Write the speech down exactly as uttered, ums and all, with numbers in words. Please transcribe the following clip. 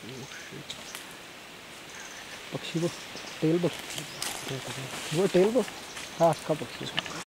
पक्षी को टेल बो वो टेल बो हाँ, उसका पक्षी।